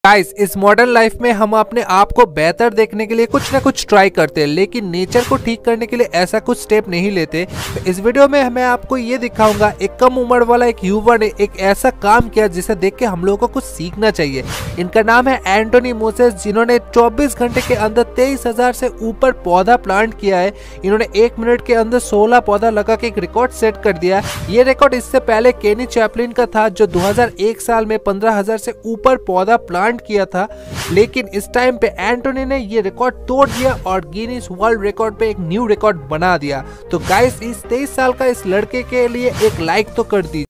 Guys, इस modern life में हम अपने आप को बेहतर देखने के लिए कुछ ना कुछ ट्राई करते हैं, लेकिन नेचर को ठीक करने के लिए ऐसा कुछ स्टेप नहीं लेते। तो इस वीडियो में मैं आपको ये दिखाऊंगा, एक कम उम्र वाला एक युवा ने एक ऐसा काम किया जिसे देख के हम लोगों को कुछ सीखना चाहिए। इनका नाम है एंटोनी मोसेस, जिन्होंने 24 घंटे के अंदर 23,000 से ऊपर पौधा प्लांट किया है। इन्होंने 1 मिनट के अंदर 16 पौधा लगा के एक रिकॉर्ड सेट कर दिया। ये रिकॉर्ड इससे पहले केनी चैपलिन का था, जो 2001 साल में 15,000 से ऊपर पौधा प्लांट किया था। लेकिन इस टाइम पे एंटोनी ने ये रिकॉर्ड तोड़ दिया और गिनीज वर्ल्ड रिकॉर्ड पे एक न्यू रिकॉर्ड बना दिया। तो गाइस, इस 23 साल का इस लड़के के लिए एक लाइक तो कर दीजिए।